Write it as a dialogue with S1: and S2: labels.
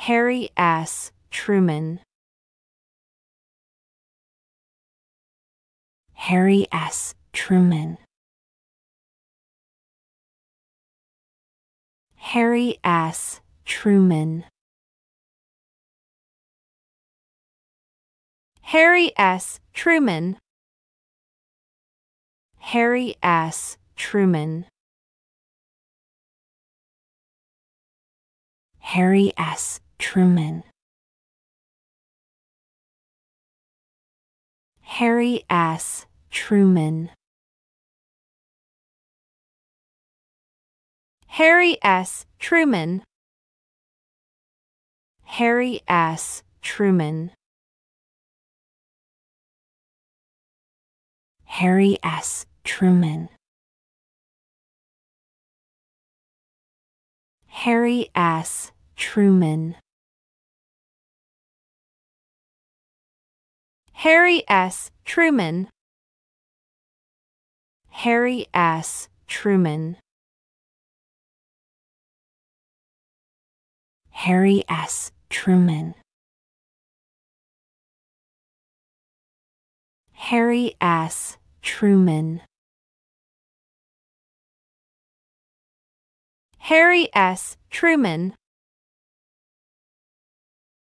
S1: Harry S. Truman. Harry S. Truman. Harry S. Truman. Harry S. Truman. Harry S. Truman. Harry S. Truman. Harry S. Truman. Harry S. Truman. Harry S. Truman. Harry S. Truman. Harry S. Truman. Harry S. Truman. Harry S. Truman. Harry S. Truman. Harry S. Truman. Harry S. Truman.